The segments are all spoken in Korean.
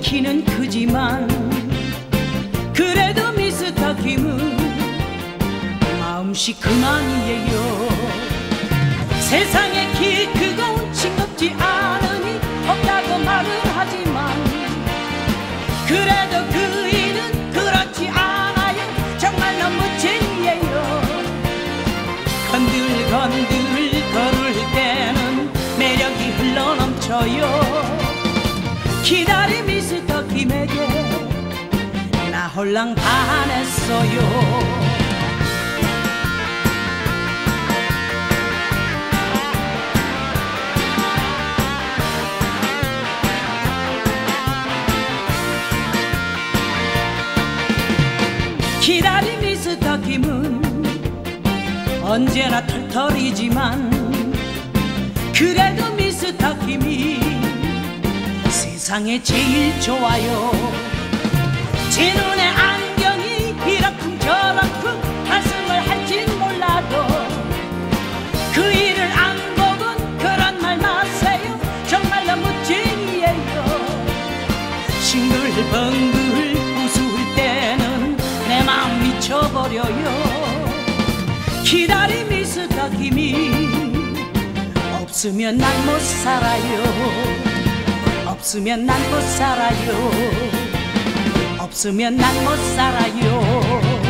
키는 크지만 그래도 미스터 김은 마음씨 그만이에요. 세상에 키 크고 싱겁지 않으니 없다고 말은 하지만 그래도 그이는 그렇지 않아요. 정말 너무 쟁이에요. 건들건들 걸을 때는 매력이 흘러넘쳐요. 기다린 미스터 김에게 나 홀랑 반했어요. 기다린 미스터 김은 언제나 털털이지만 그래도 미스터 김이 세상에 제일 좋아요. 제 눈에 안경이 이렇쿵 저렇쿵 말씀을 할진 몰라도 그 일을 안 보곤 그런 말 마세요. 정말 너무 쟁이에요. 싱글벙글 웃을 때는 내 마음 미쳐버려요. 기다린 미스터 김이 없으면 난 못 살아요. 없으면 난 못 살아요. 없으면 난 못 살아요.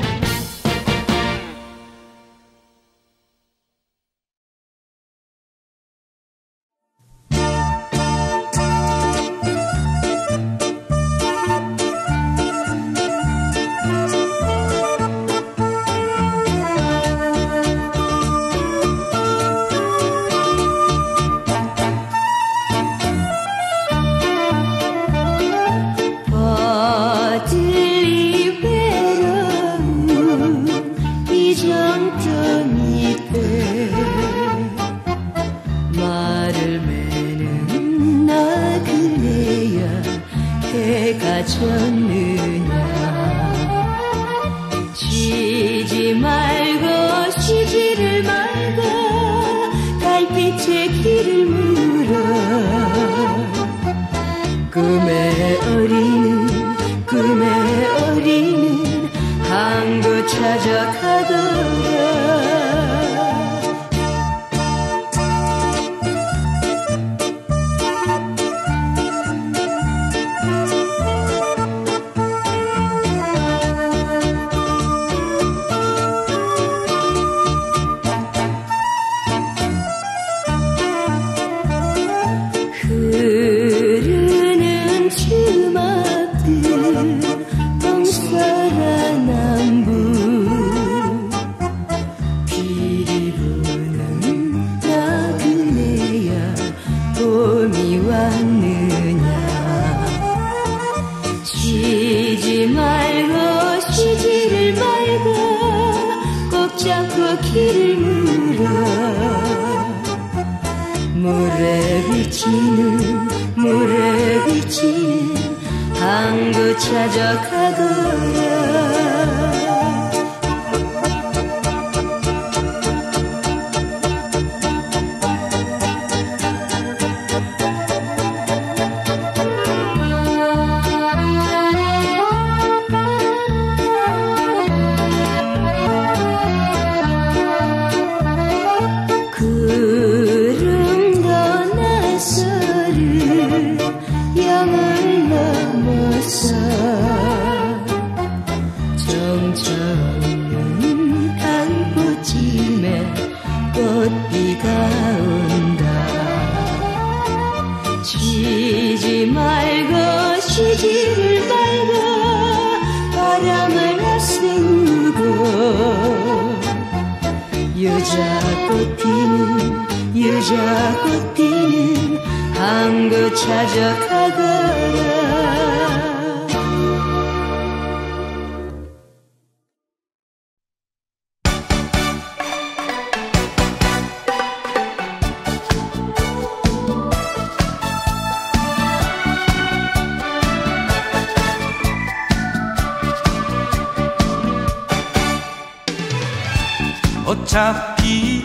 어차피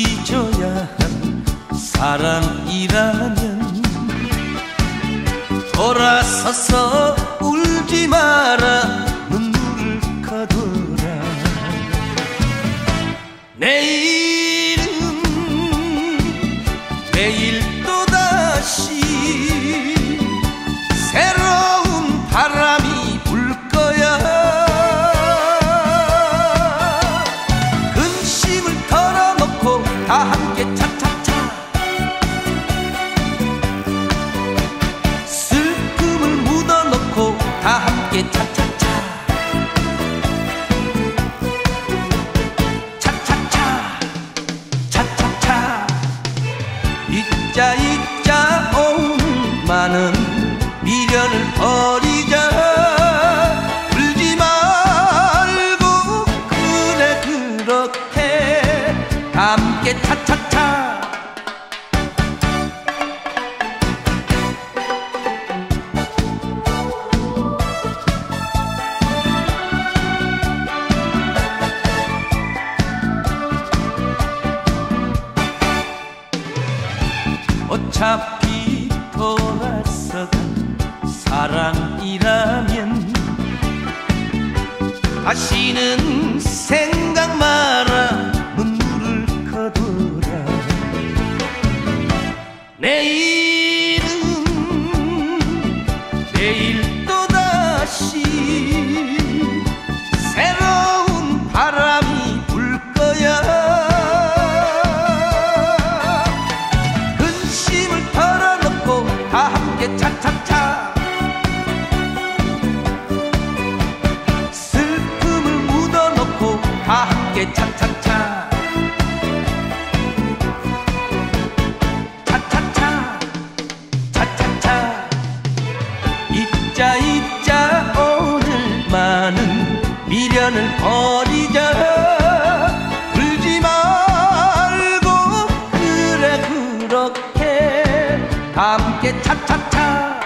잊어야 한 사랑이라면 돌아서서 울지 마라 눈물을 거둬라. 내일은 내일 또다시 새로운 바람이 불 거야. 근심을 털어놓고 다 함께 차차차 슬픔을 묻어놓고 다 함께 차차차 차차차 차차차 잊자 잊자 오늘만은 미련을 버리자. 울지 말고 그래 그렇게 다 함께 차차차 어차피 돌아서간 사랑이라면 다시는 생각 마라 눈물을 거둬라. 내일은 내일 또다시 새로운 바람이 불 거야. 근심을 털어놓고 다 함께 차차차 슬픔을 묻어놓고 다 함께 차차차 차차차 차차차 잊자 잊자 오늘만은 미련을 버리자. 울지 말고 그래 그렇게 다 함께 차차차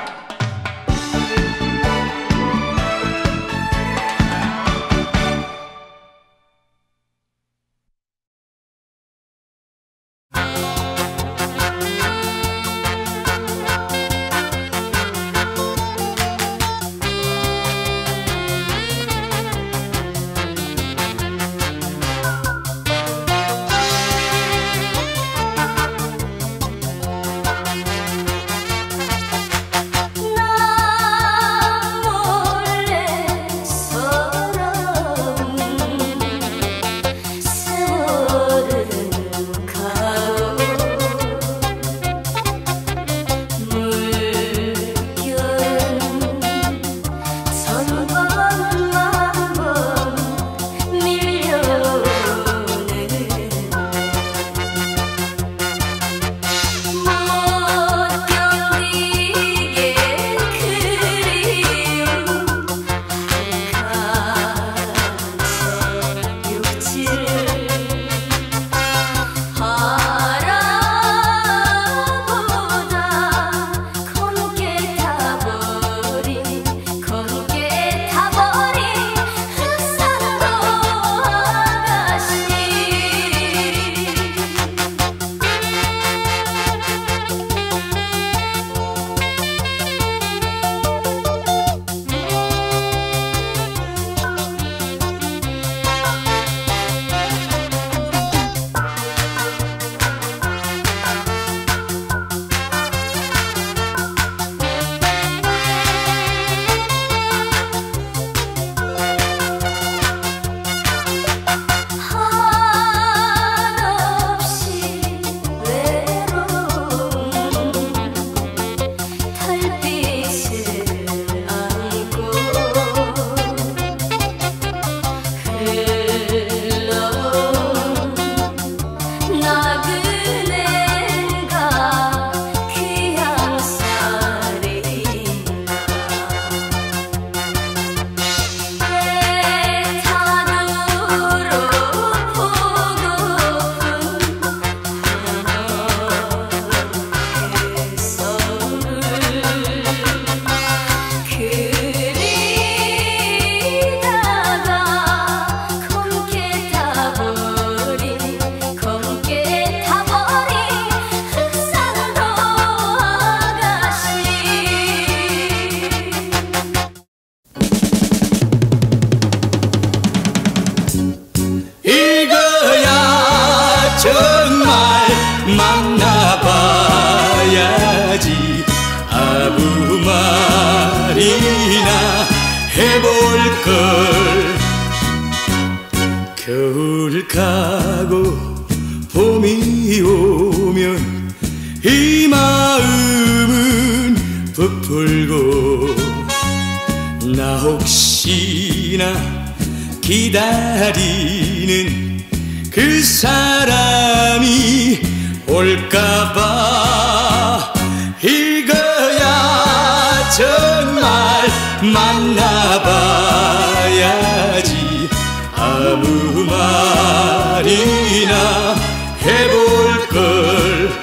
해볼걸. 겨울 가고 봄이 오면 이 마음은 부풀고 나 혹시나 기다리는 그 사람이 올까봐 이거야 정말 만나봐야지 아무 말이나 해볼걸.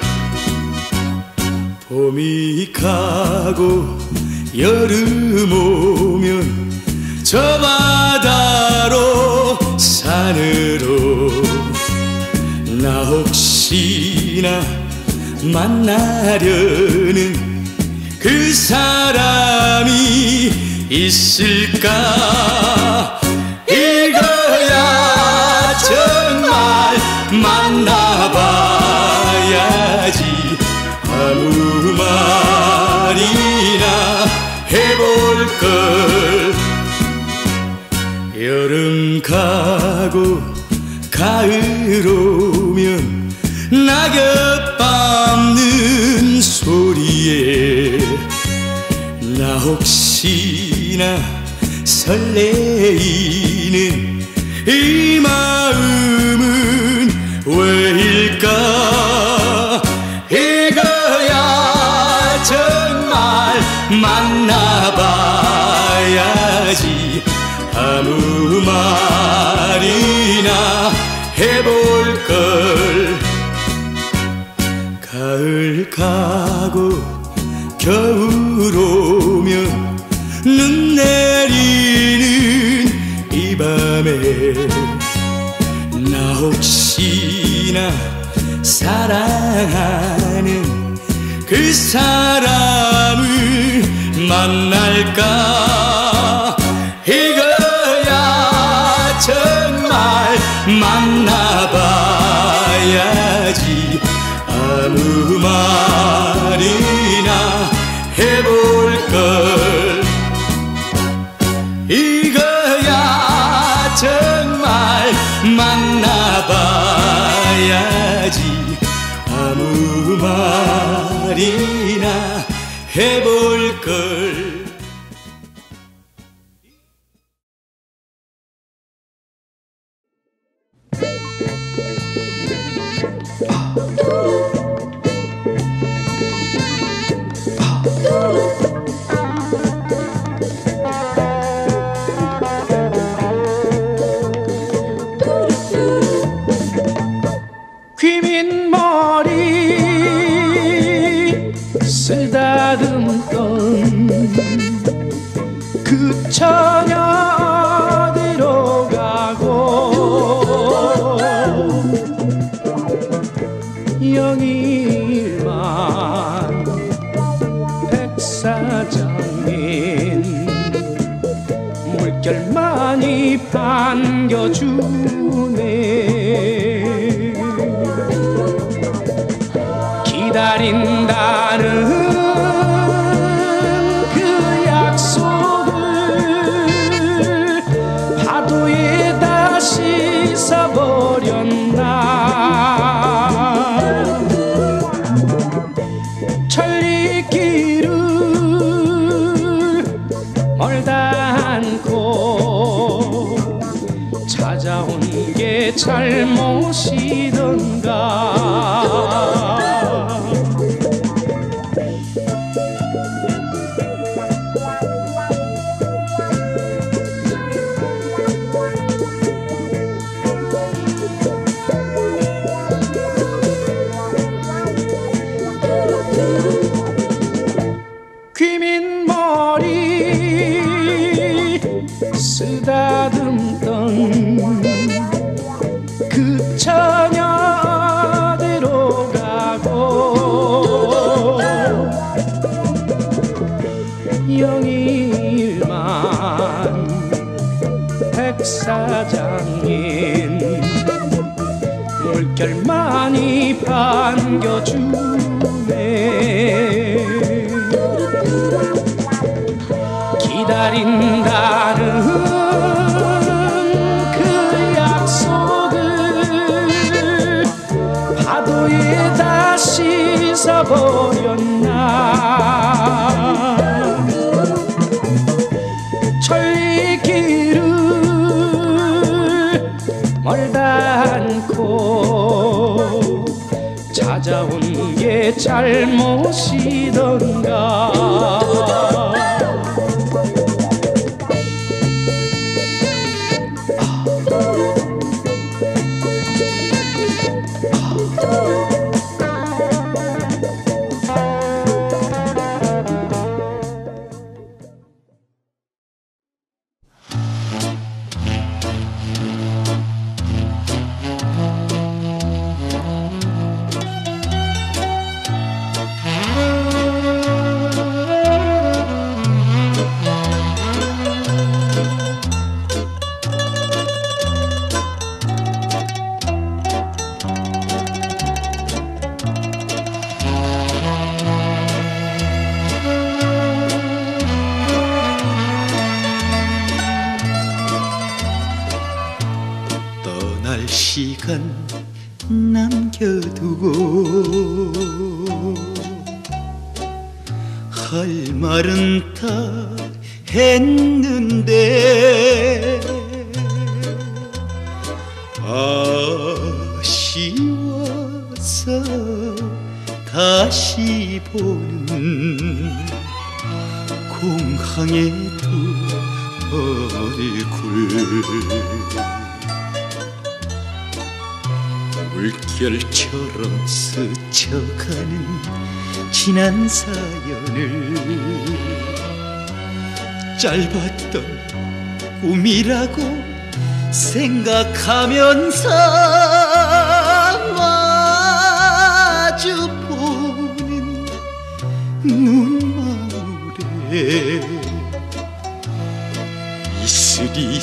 봄이 가고 여름 오면 저 바다로 산으로 나 혹시나 만나려는 그 사람이 있을까. 이거야 정말 만나봐야지 아무 말이나 해볼걸. 여름 가고 가을 오면 낙엽 밟는 소리에 나 혹시나 설레이는 이 마음은 왜일까. 이거야 정말 만나봐야지 아무 말이나 해볼걸. 가을 가고 겨울 오면 눈 내리는 이 밤에 나 혹시나 사랑하는 그 사람을 만날까. 이거야 정말 만나봐야지 아무 말이나 해볼걸. 이거야 정말 만나봐야지 아무 말이나 해볼걸. 휘민 머리 쓰다듬던 그 처녀 들어가고 영일만 백사장인 물결 많이 반겨주네. 기다린다는 그 약속을 파도에 다시 써버렸나. 천리길을 멀다 않고 찾아온 게 잘못이던가. 휘민 머리 쓰다듬던 그 처녀대로 가고 영일만 백사장인 물결 많이 반겨주네. 기다린다는 그 약속을 파도에 다시 씻어버렸나. 천리길을 멀다 않고 찾아온 게 잘못이던가. 시간 남겨두고 할 말은 다 했는데 아쉬워서 다시 보는 공항의 두 얼굴 물결처럼 스쳐가는 지난 사연을 짧았던 꿈이라고 생각하면서 마주보는 눈망울에 이슬이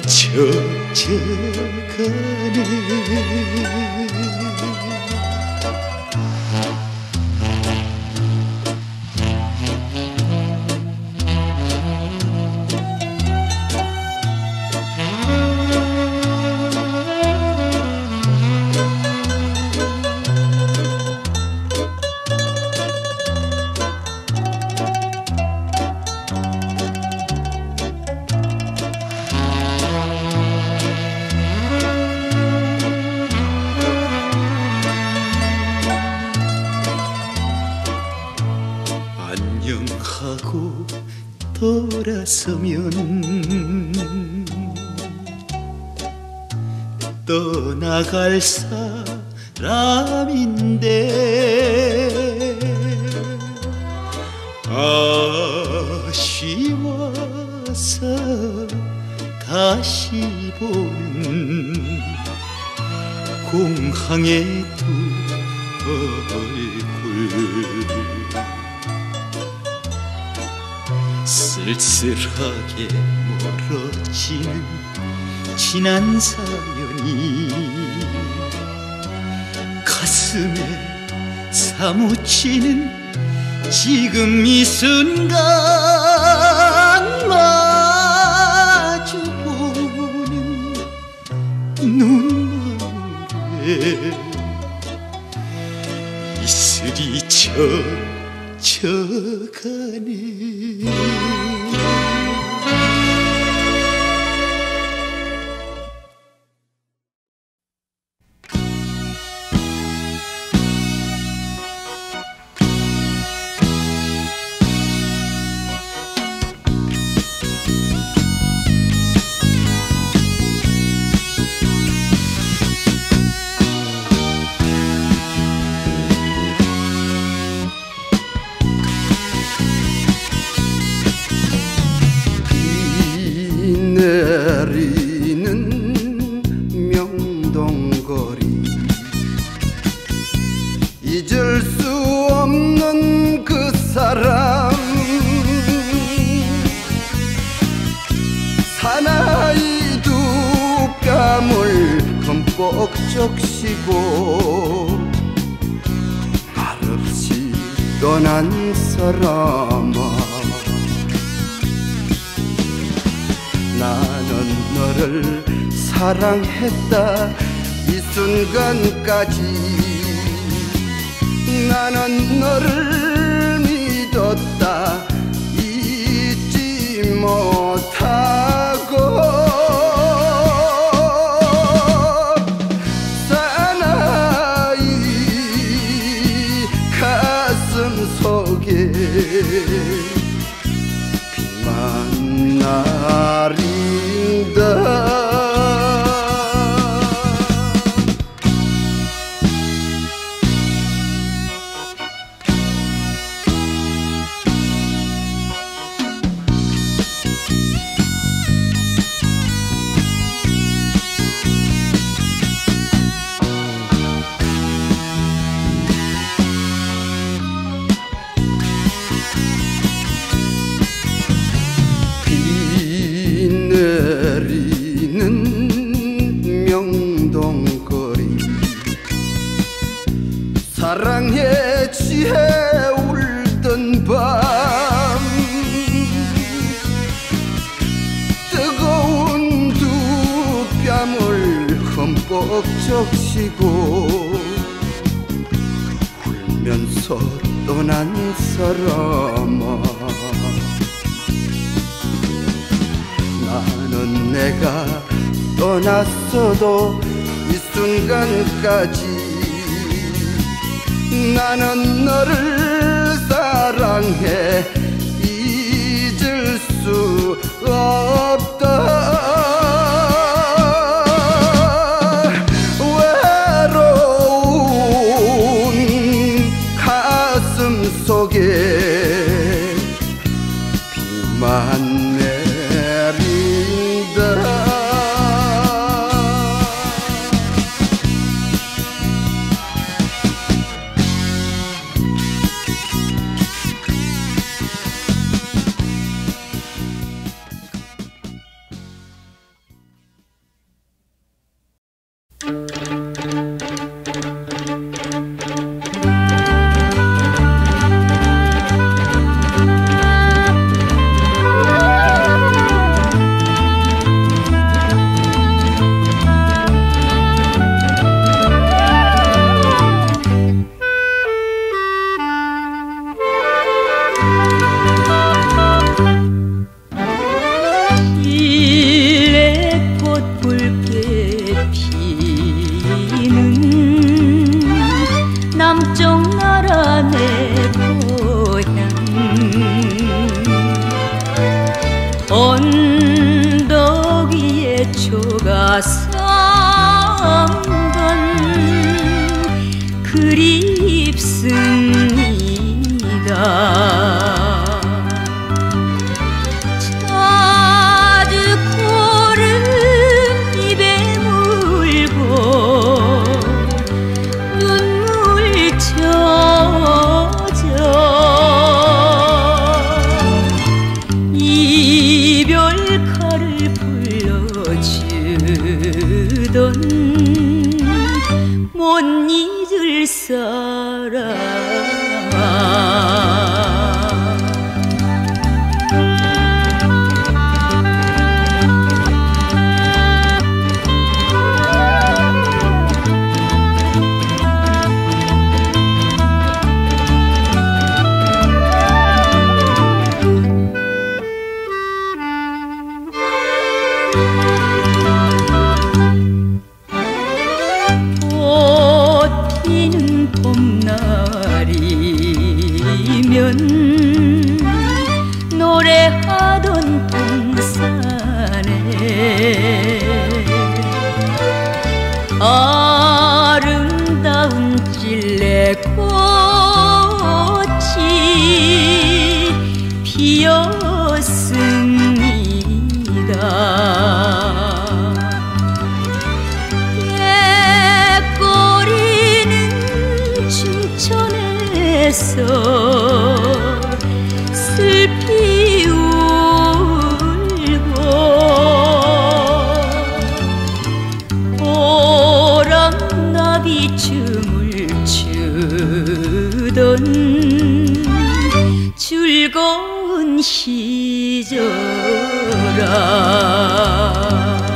젖어가네. 안녕하고 돌아서면 떠나갈 사람인데 아쉬워서 다시 보는 공항의 두 얼굴 쓸쓸하게 멀어지는 지난 사연이 가슴에 사무치는 지금 이 순간 마주보는 눈물에 이슬이 젖어가네. 내리는 명동거리 잊을 수 없는 그 사람 사나이 두 뺨을 흠뻑 적시고 말없이 떠난 사람아 너를 사랑했다 이 순간까지 나는 너를 믿었다 잊지 못하고 사나이 가슴 속에 비만 날인다 사랑에 취해 울던 밤 뜨거운 두 뺨을 흠뻑 적시고 울면서 떠난 사람아 나는 내가 떠났어도 이 순간까지 나는 너를 사랑해 잊을 수 없다 외로운 가슴 속에 비만 내린다 언덕 위에 초가 성건 그립습니다 자주 코를 입에 물고 눈물 젖어 이별가를 불러주던 못 잊을 사람아 노래하던 동산에 아름다운 찔레꽃이 피었습니다 갯거리는 춘천에서 슬피 울고 호랑나비 춤을 추던 즐거운 시절아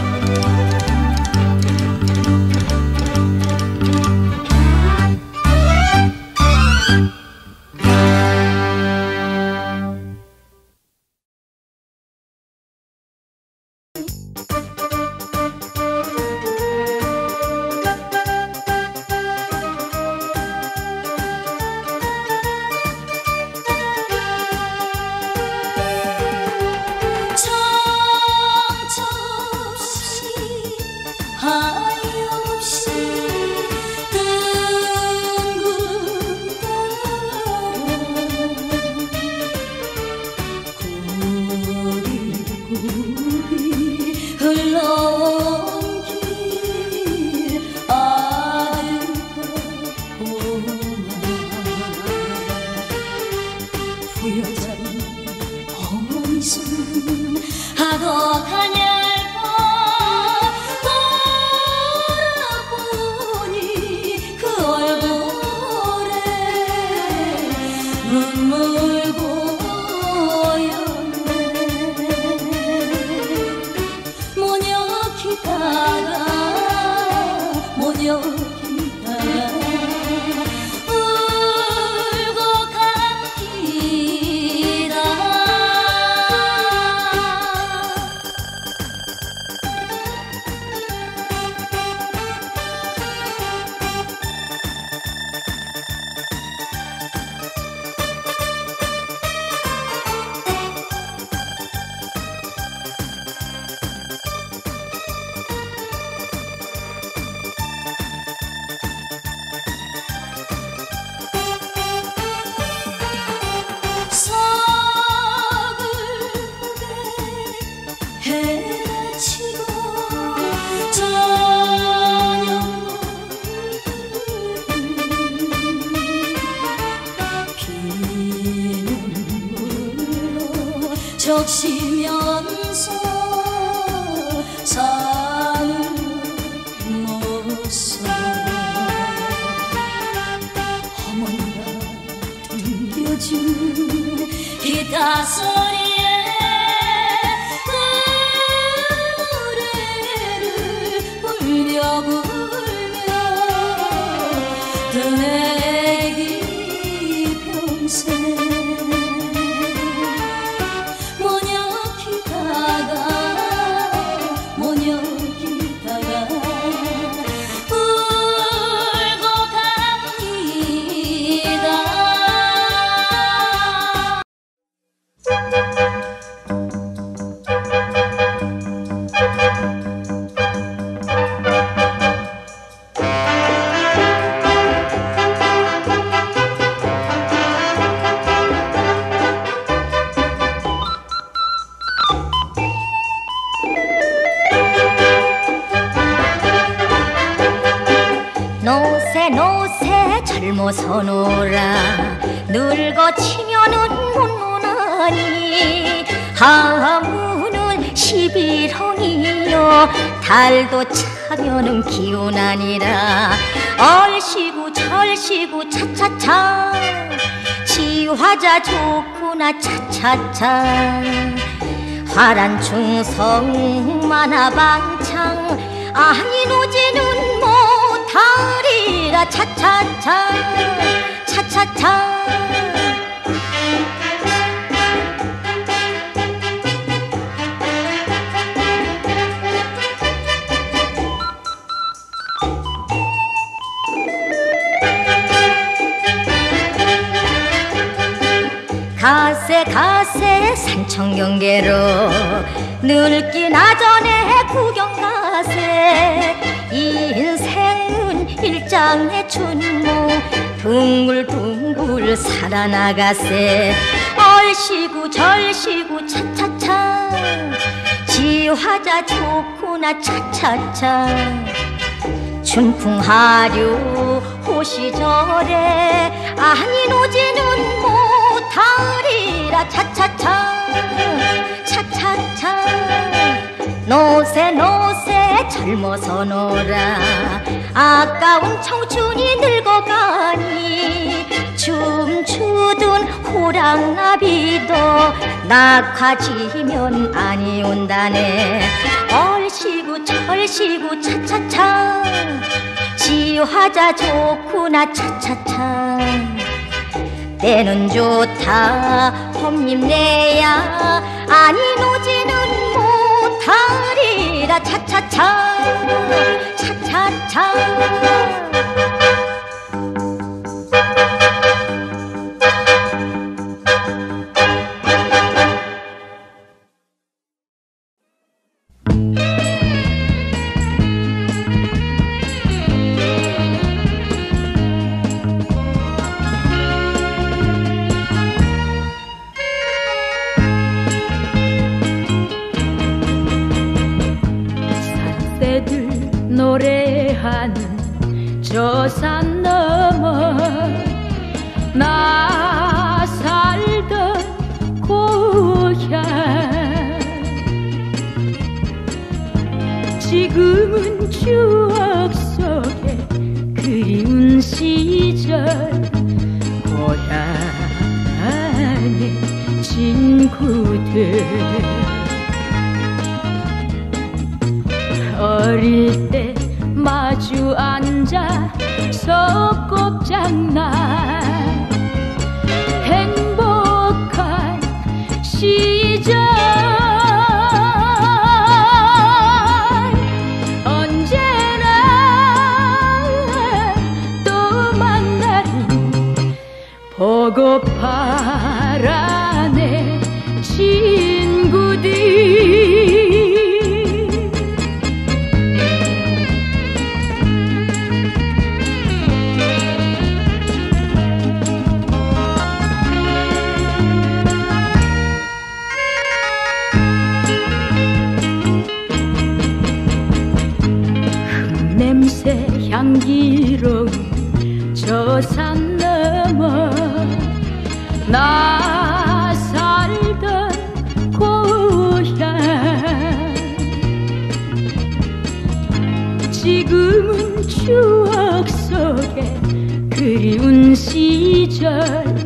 적시면서 삶을 못써 어머니가 들려준 기타 소리에 노래를 울며 떠내기 평생 노새 젊어서 놀아 늙어 치면은 못 노나니 하무는 11홍이요 달도 차면은 기운 아니라 얼씨구 절씨구 차차차 지화자 좋구나 차차차 화란 충성 만화방창 아니 노지는 못하리라 차차차 차차차 가세 산청경계로 늙기 나전에 구경 가세 인생은 일장의 춘몽 둥글둥글 살아나가세 얼씨구 절씨구 차차차 지화자 좋구나 차차차 춘풍하류 호시절에 아니 노지는 못하리라 차차차 차차차 노새 젊어서 놀아 아까운 청춘이 늙어가니 춤추던 호랑나비도 낙화지면 아니 온다네 얼씨구 절씨구 차차차 지화자 좋구나 차차차 때는 좋다 홈님내야 아니 노지는 못하리 차차차 차차차. 노래하는 저 산 너머 나 살던 고향 지금은 추억 속에 그리운 시절 고향의 친구들 어릴 때 마주 앉아 소꿉장난 행복한 시절 언제나 또 만나는 보고파라네 친구들 향기로운 저 산 너머 나 살던 고향 지금은 추억 속에 그리운 시절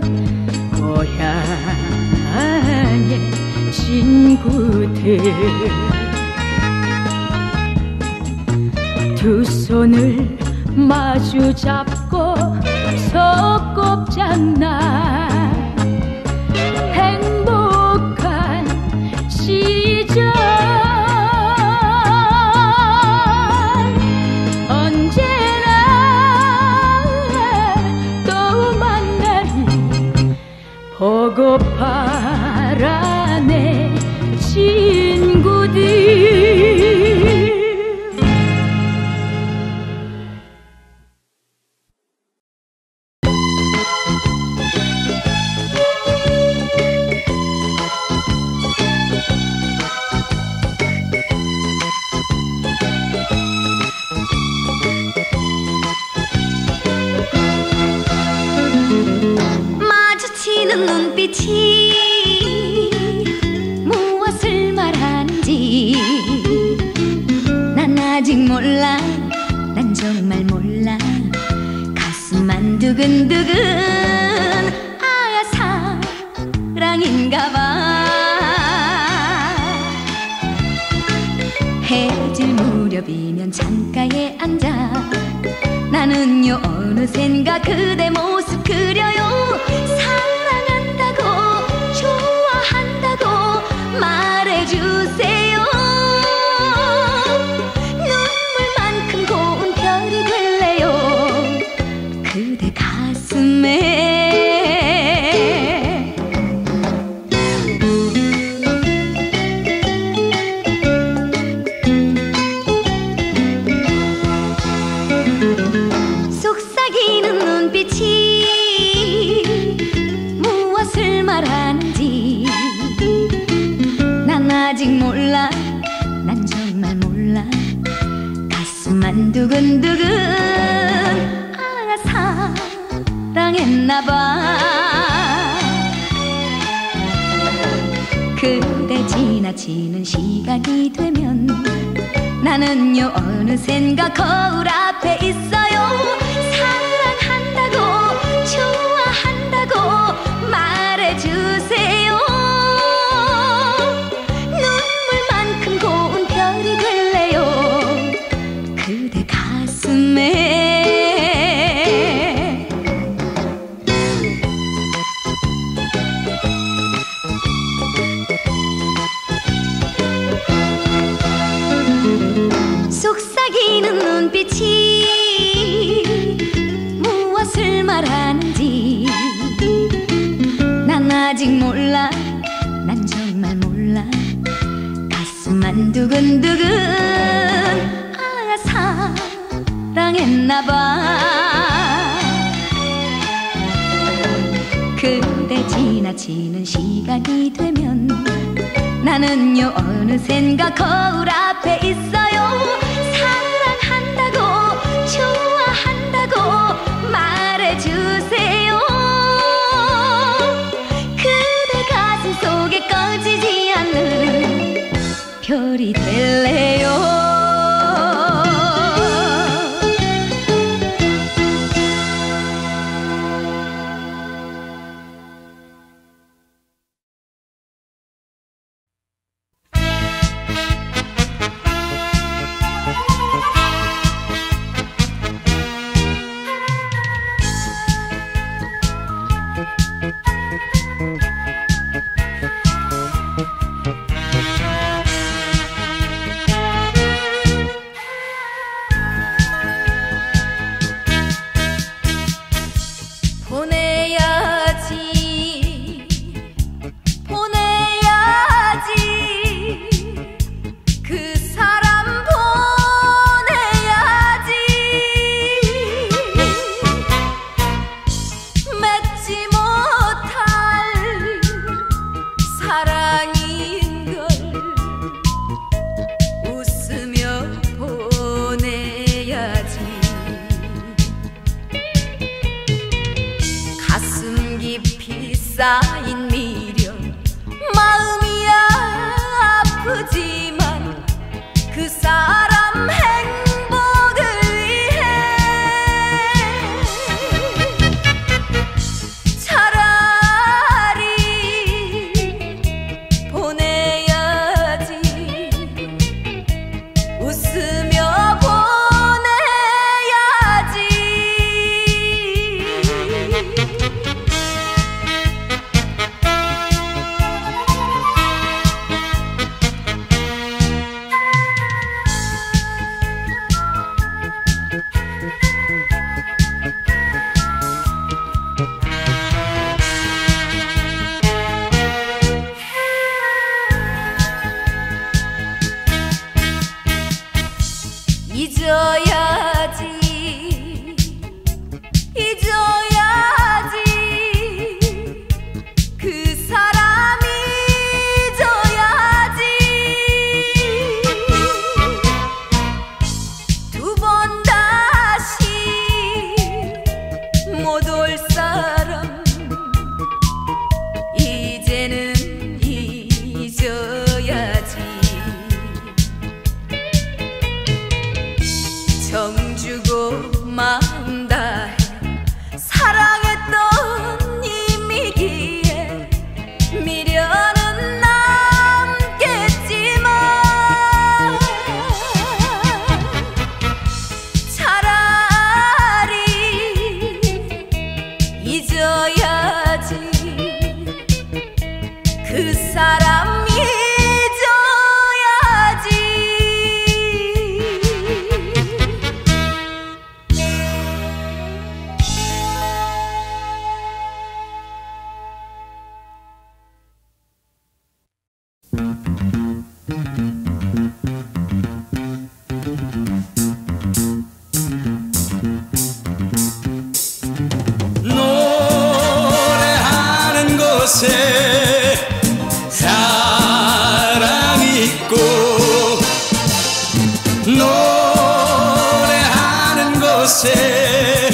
고향의 친구들 두 손을 마주 잡고 소꿉장난 행복한 시절 언제나 또 만나리 보고파라네 친구들 눈빛이 무엇을 말하는지 난 아직 몰라 난 정말 몰라 가슴만 두근두근 아 사랑인가봐 해질 무렵이면 창가에 앉아 나는요 어느샌가 그대 모습 그려요 좋아한다고 말해주세요 눈물만큼 고운 별이 될래요 그대 가슴에 속삭이는 눈빛이 무엇을 말하는지 난 아직 몰라 난 정말 몰라 가슴만 두근두근 아 사랑했나봐 그대 지나치는 시간이 되면 나는요 어느샌가 거울 앞에 있어요 사랑한다고 좋아한다고 말해주세요 눈물만큼 고운 별이 될래요 그대 가슴에 두근두근 사랑했나봐. 그대 지나치는 시간이 되면 나는요 어느샌가 거울 앞에 있어요. 사랑한다고 좋아한다고 말해주세요. 그대 가슴 속에 꺼지지 않는 별이 될래요. 쌓인 미련 마음이야 아프지만 그 사람 행복을 위해 차라리 보내야지 웃으며 보내야지. 잊어야지 잊어야지 그 사람 잊어야지. 두 번 다시 못 올 사람 이제는 잊어야지. 정주고 마음 다해 사랑했던 님이기에 미련은 남겠지만 차라리 잊어야지 그 사람 노래하는 곳에 사랑이 있고 노래하는 곳에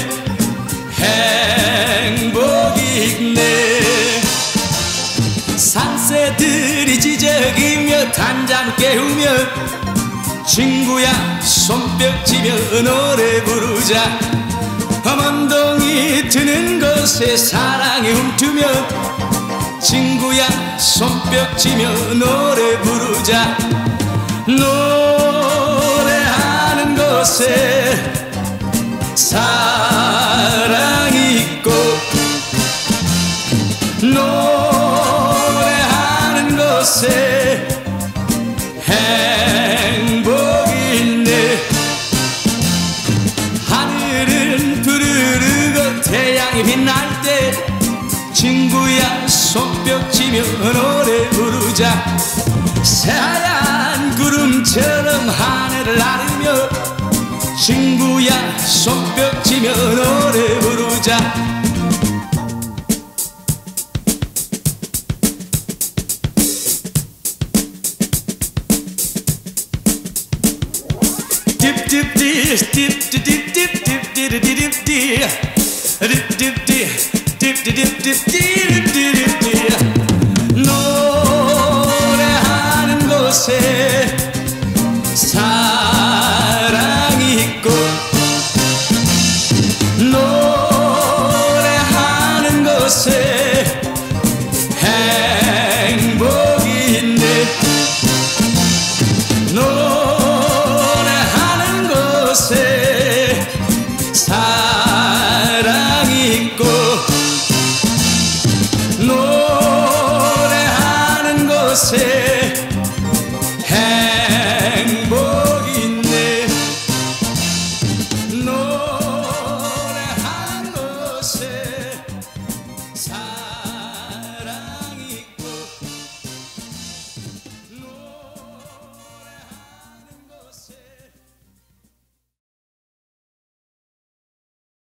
행복이 있네. 산새들이 지저귀며 단잠 깨우며 친구야 손뼉치며 노래 부르자. 험언동이 트는 곳에 사랑이 훔투며 친구야 손뼉치며 노래 부르자. 노래하는 곳에 사랑이 있고 노래하는 곳에 행복이 있네. 하늘은 푸르르고 태양이 빛날 때 친구야 손뼉치며 노래 부르자. 새하얀 구름 하늘을 나르며 친구야 손뼉 치며 노래 부르자. 노래하는 곳에